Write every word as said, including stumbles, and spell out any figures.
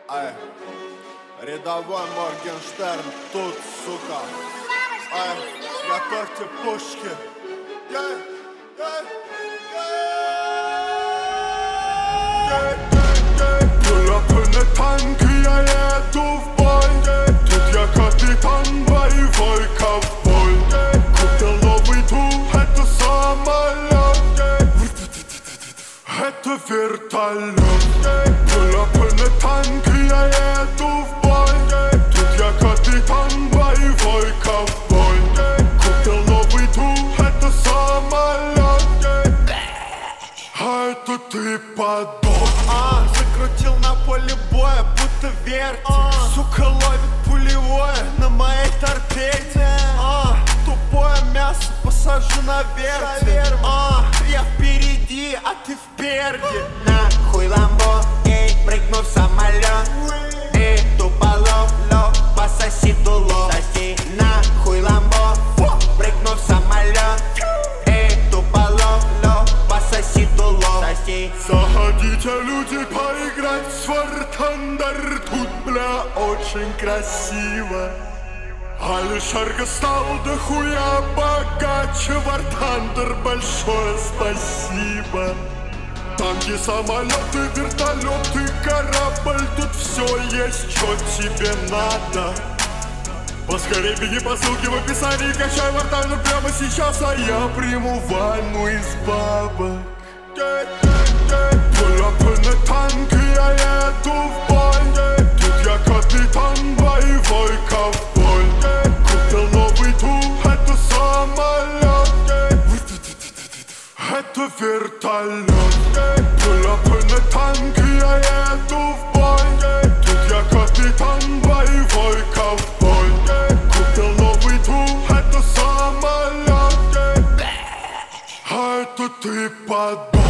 Ай, рядовой Моргенштерн тут, сука. Ай, готовьте пушки. Yeah, yeah, yeah. Pull-up на танки, я еду в бой. Тут я капитан, боевой ковбой. Купил новый тур, это самолет. Это вертолет. Pull-up на танки, я еду в бой. Тут я капитан, боевой ковбой. Купил новый тур, это самолет. А это ты подох. А, закрутил на поле боя, будто вертик. а, Сука ловит пулевое на моей торпеде. а, Тупое мясо посажу на вертик. а, Я впереди, а ты впереди. Нахуй ламбо, эй, прыгну в самолет. Эй, тупо лов, пососи дуло. Соси нахуй ламбо, прыгну в самолет. Эй, тупо лов, пососи дуло. Соси. Заходите, люди, поиграть в War Thunder. Тут, бля, очень красиво. Алишерка стал дохуя богаче. War Thunder, большое спасибо. Танки, самолеты, вертолеты, корабль. Тут все есть, что тебе надо. Поскорей беги по ссылке в описании. Качай War Thunder прямо сейчас, а я приму ванну из бабок. Pull-up на танки, я еду в бой. Тут я капитан, боевой ковбой. Купил новый тур, это самолет. Это вертолет. Pull-up на танки, я еду в бой. Тут я капитан, боевой ковбой. Купил новый тур, это самолет. А это ты подбой.